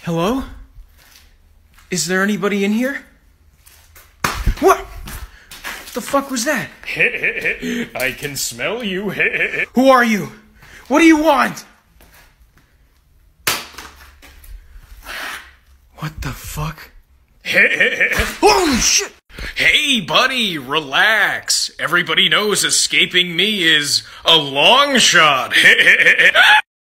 Hello? Is there anybody in here? What? What the fuck was that? I can smell you. Who are you? What do you want? What the fuck? Holy shit! Hey, buddy, relax. Everybody knows escaping me is a long shot.